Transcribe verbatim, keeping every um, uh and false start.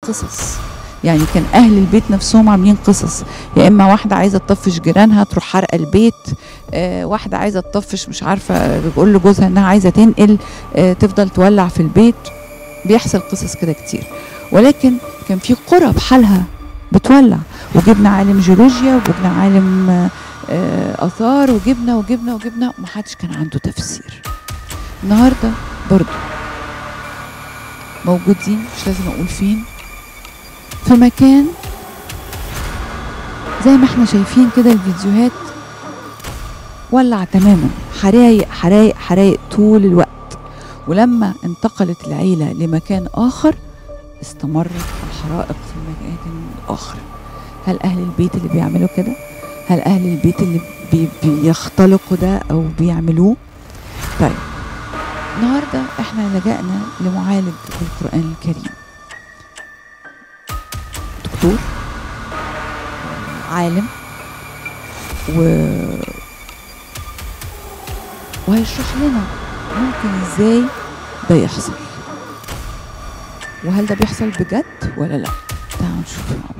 قصص، يعني كان اهل البيت نفسهم عاملين قصص، يا اما واحده عايزه تطفش جيرانها تروح حرقه البيت، آه واحده عايزه تطفش مش عارفه بتقول لجوزها انها عايزه تنقل، آه تفضل تولع في البيت. بيحصل قصص كده كتير، ولكن كان في قرى بحالها بتولع، وجبنا عالم جيولوجيا وجبنا عالم آه اثار وجبنا وجبنا وجبنا ومحدش كان عنده تفسير. النهارده برضو موجودين، مش لازم اقول فين، في مكان زي ما احنا شايفين كده الفيديوهات، ولع تماما، حرايق حرايق حرايق طول الوقت. ولما انتقلت العيلة لمكان آخر استمرت الحرائق في المكان الآخر. هل أهل البيت اللي بيعملوا كده؟ هل أهل البيت اللي بي بيختلقوا ده أو بيعملوه؟ طيب النهاردة احنا لجأنا لمعالج بالقرآن الكريم، دكتور عالم، و... وهيشرح لنا ممكن ازاي ده يحصل، وهل ده بيحصل بجد ولا لا. تعالوا نشوف.